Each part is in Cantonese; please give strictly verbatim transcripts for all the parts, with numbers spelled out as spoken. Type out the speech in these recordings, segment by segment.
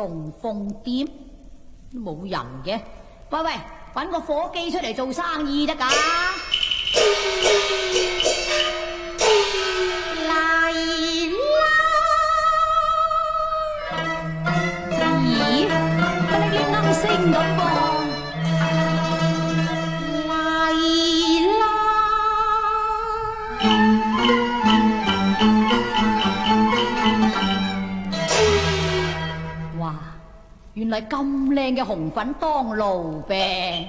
龍鳳店冇人嘅，喂喂，揾個伙計出嚟做生意得㗎。嚟啦！咦，不拎拎啱聲咁噃。原來咁靚嘅紅粉當爐唄，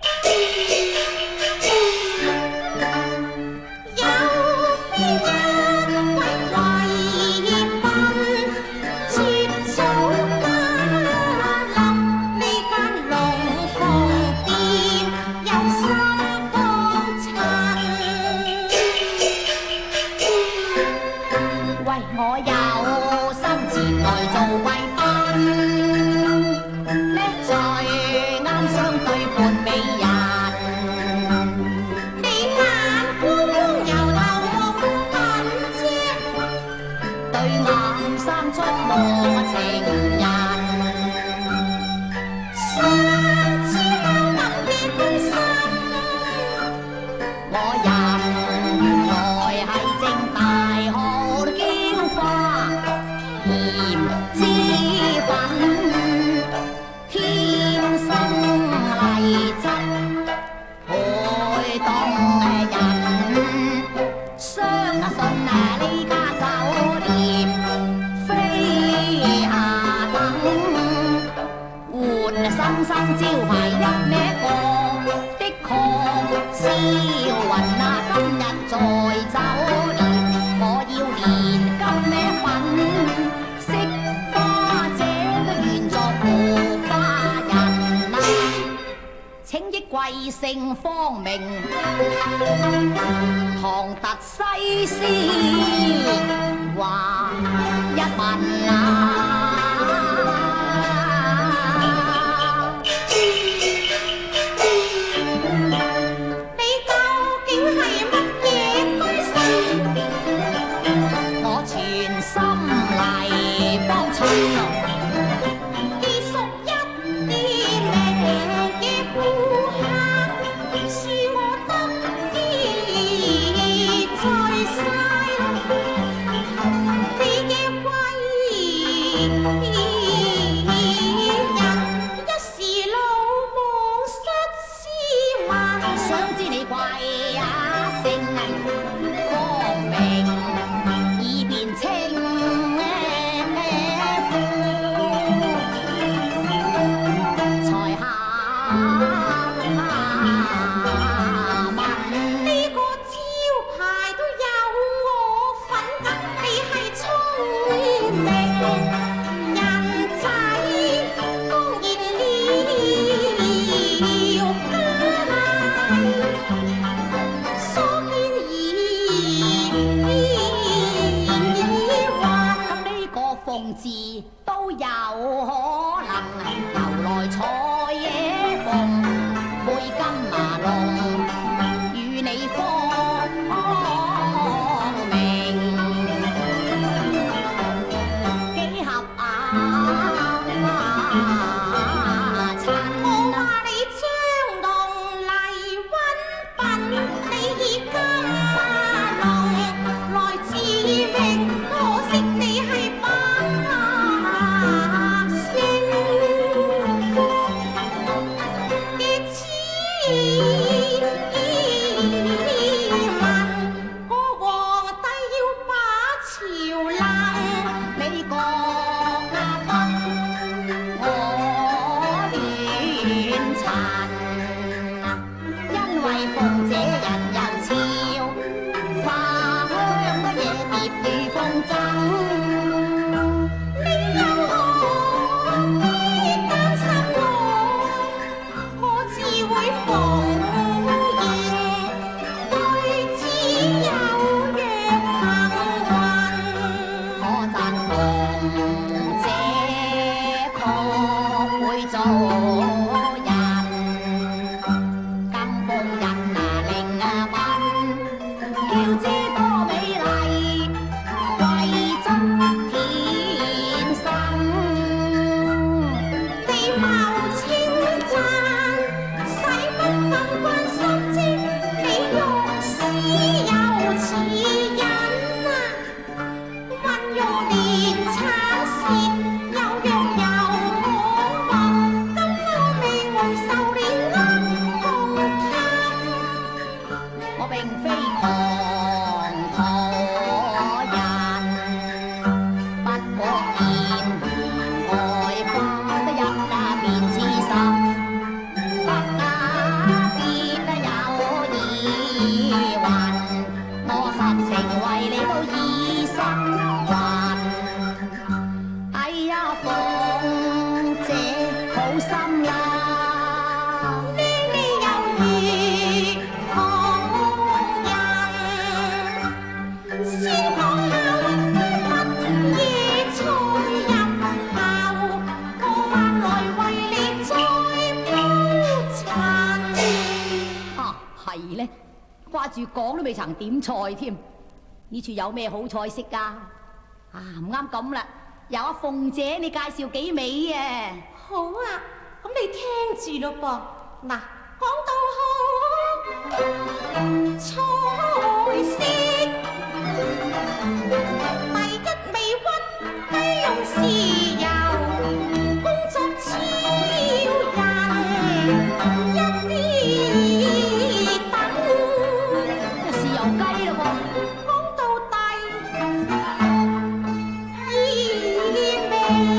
有邊間為貴賓接早家臨，呢間龍鳳店有心幫襯。喂，我有心前來做貴賓。生招牌一咩個的確燒雲啊！今日在酒店，我要連金咩粉色花姐都願作護花人啊！請益貴姓方明，唐突西施話一問啊！ 要知多美麗，為住講都未曾點菜添。呢處有咩好菜式㗎？啊，唔啱咁啦，有阿鳳姐你介紹幾味啊？ 好啊，咁你聽住咯噃。嗱，講到好菜式，第一味屈雞用豉油，工作超人，一啲等。 豉油雞啦噃。 講到第二味，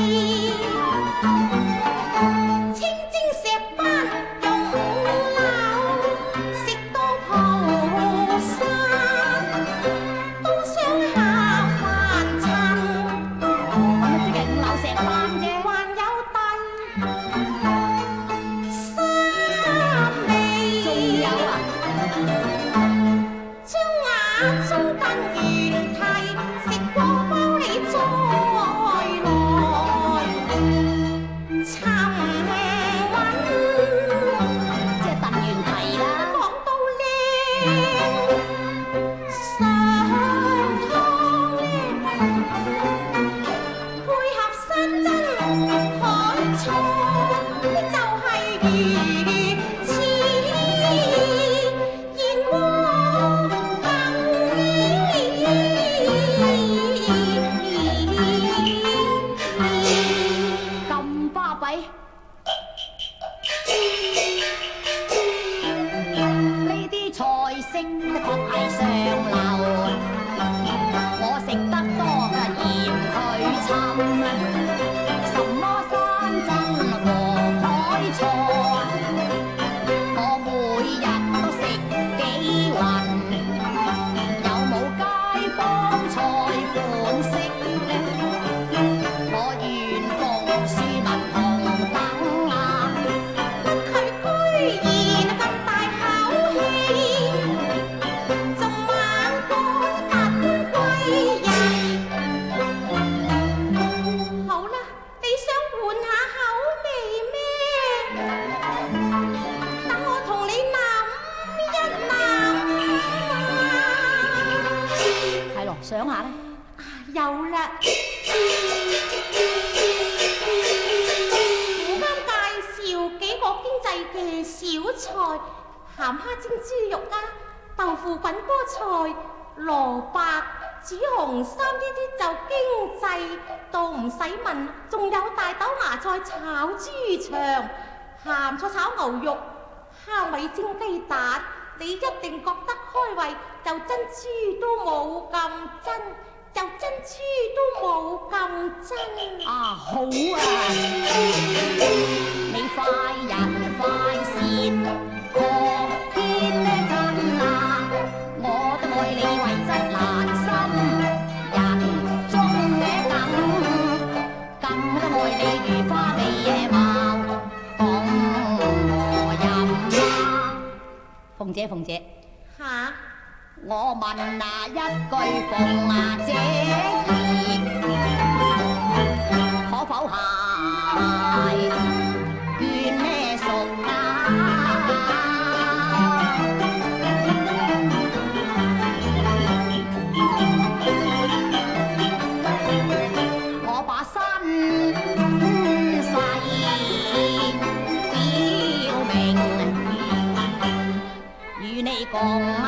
清蒸石斑用五柳，食到蒲山都想下凡塵。 咁啊，即係五柳石斑啫。 還有第三味， 仲有啊？ 將眼中燈原蹄食過包你再來尋揾。 即係燉原蹄啦。 講到靚上湯咧，配合山珍海菜，就係魚翅燕窩羹。 咁巴閉？呢啲菜式的確係上流，我食得多嘅嫌佢侵。什麼山珍和海菜，我每日都食幾雲。有冇街坊菜款式呢？我願奉庶民同等啊！ 佢居然咁大口氣，仲猛過達官貴人。好啦，你想換下口味咩？等我同你諗一諗啊！ 係咯，想下咧。 啊，有啦！我啱介紹幾個經濟嘅小菜，鹹蝦蒸豬肉啊，豆腐滾菠菜、蘿蔔、煮紅衫呢啲就經濟到唔使問，仲有大豆芽菜炒豬腸、鹹菜炒牛肉、蝦米蒸雞蛋，你一定覺得開胃，就珍珠都冇咁真。就珍珠都冇咁真啊，好啊！你快人快事，何天呢真啊？我都愛你為質難心，人中嘅梗，更都愛你如花美貌，懂我飲啊！鳳姐，鳳姐。 嚇！ 我問那一句鳳啊姐兒，可否係眷咩屬啊？我把身世表明與你共啊！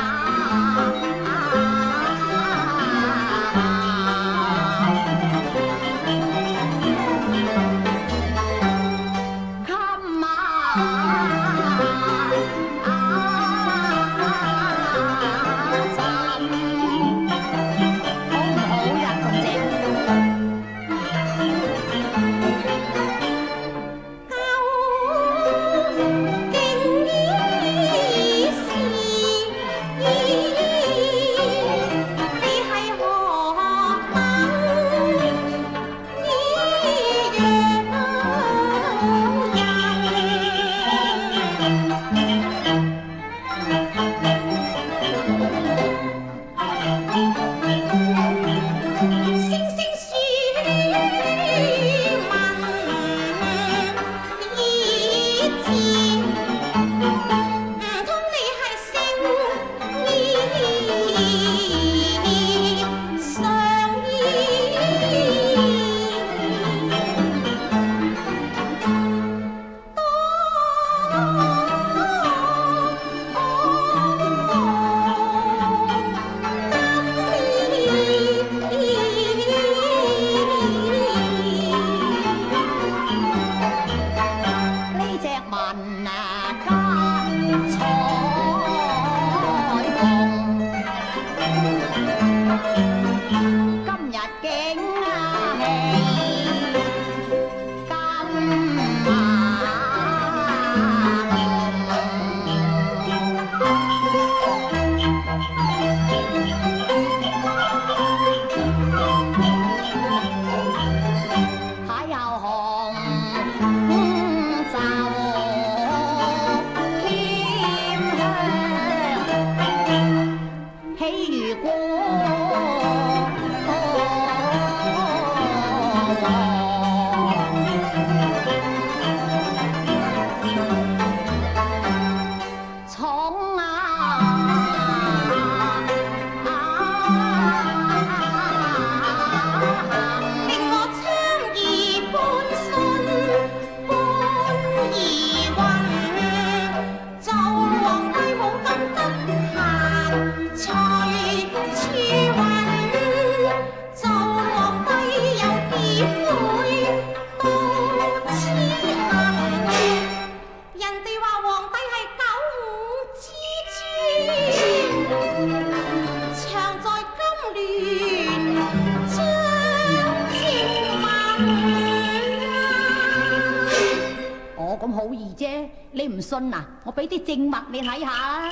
好易啫，你唔信啊？我俾啲證物你睇下。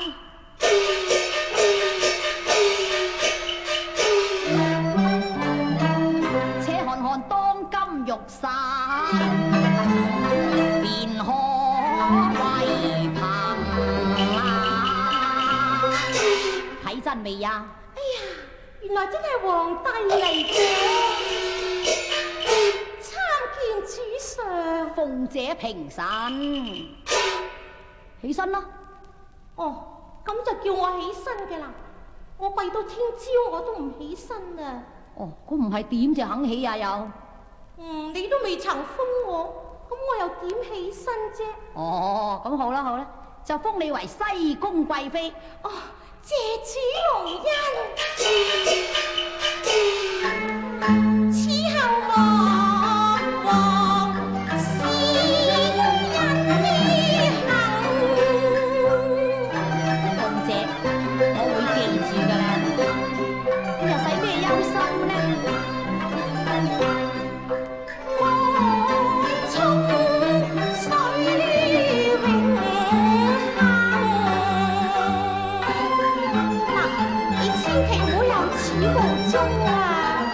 且看看當今玉山，便可為憑啊！睇真未呀？ 哎呀，原來真係皇帝嚟嘅！參見主上， 鳳姐平身，起身啦！ 哦，咁就叫我起身嘅啦。我跪到聽朝我都唔起身啊！ 哦，咁唔係點就肯起啊？又， 嗯，你都未曾封我，咁我又點起身啫？ 哦，咁好啦好啦，就封你為西宮貴妃。 哦，謝主隆恩。此後望王先人之行。 鳳姐，我會記住㗎啦，你又使咩憂心呢？ 愛沖水永恆。嗱，你千祈唔好有始無終啊！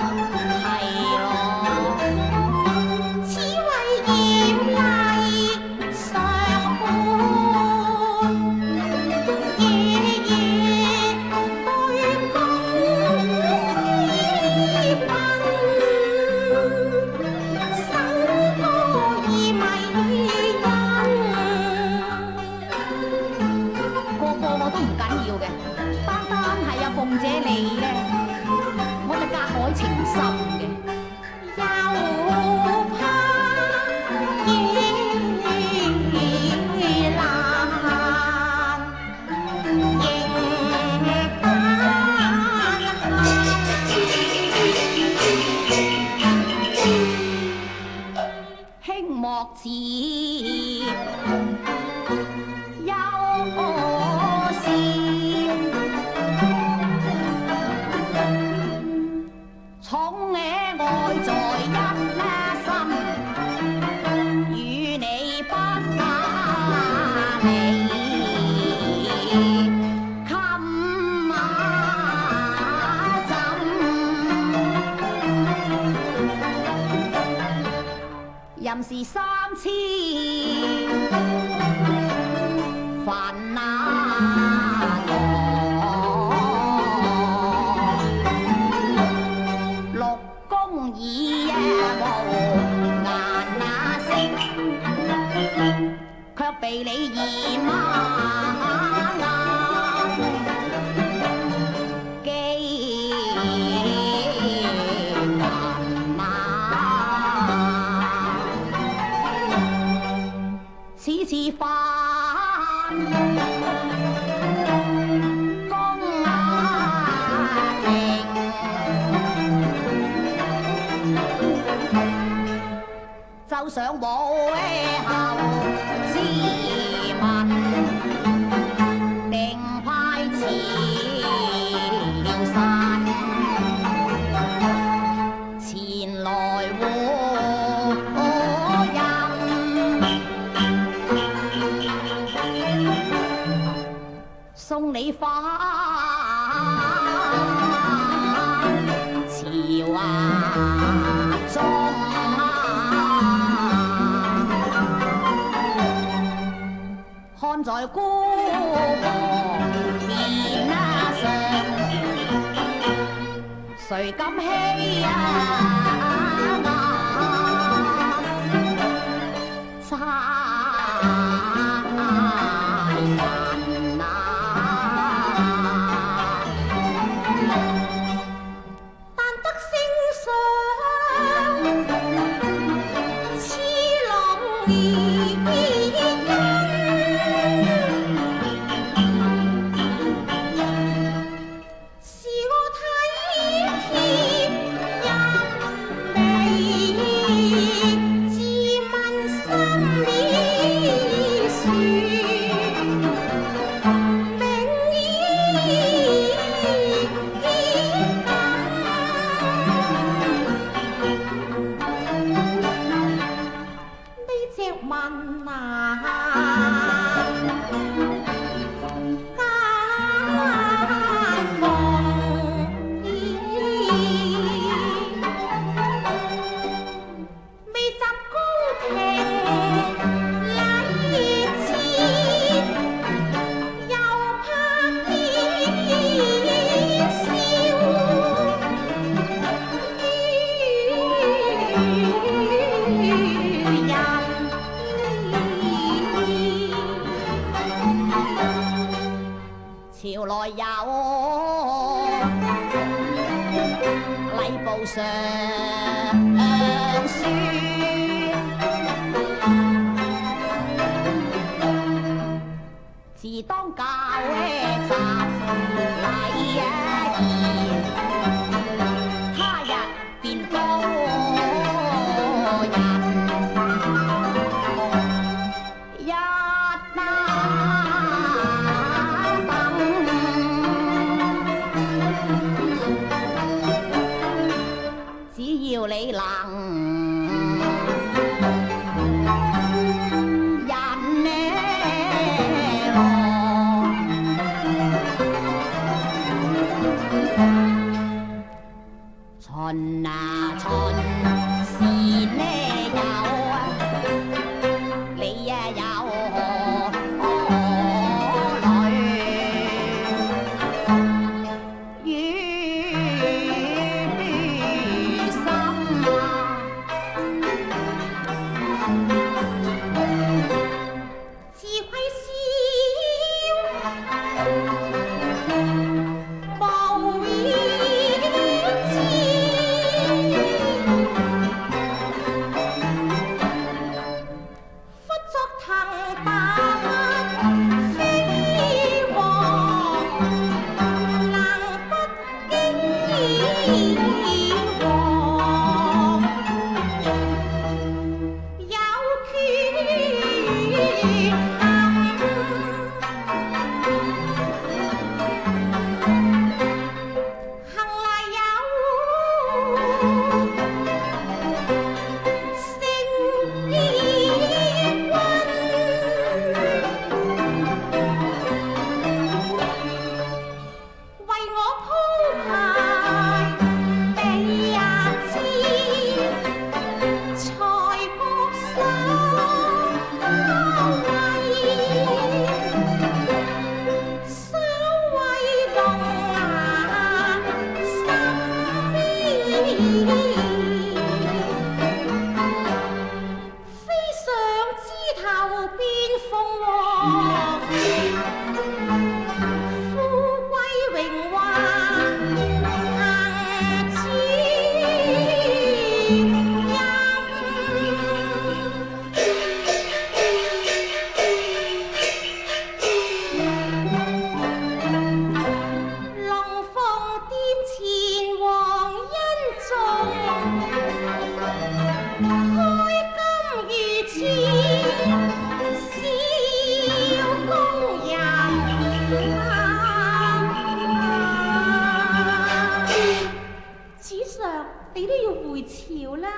鳳姐你咧，我就格外情深嘅。 又怕夜難迎賓， 輕莫似憂事。寵愛在一心，與你不假離，冚馬枕，任是三千煩難已無顏那色，卻被你疑孖眼，既難啊！此次犯公雅庭。就上母後之問，定派朝臣前來護蔭，送你返朝啊中。看在孤王面上，誰敢欺啊差人啊！ 但得升上痴郎兒。自問心裏書。自當教習禮儀，他日便多人一打等，只要你能。秦啊秦是呢有啊，你呀有何慮於心啊？ 自愧笑，無意知。你都要回朝啦！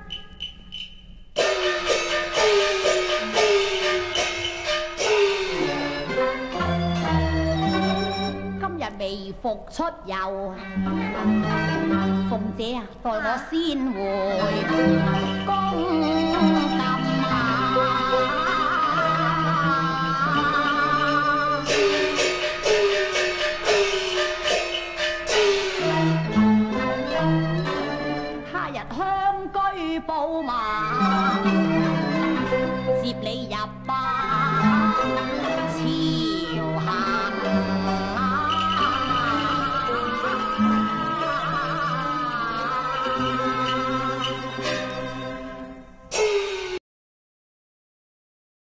今日微服出遊，鳳姐啊，代我先回宮禁啊！他日香居寶馬，接你入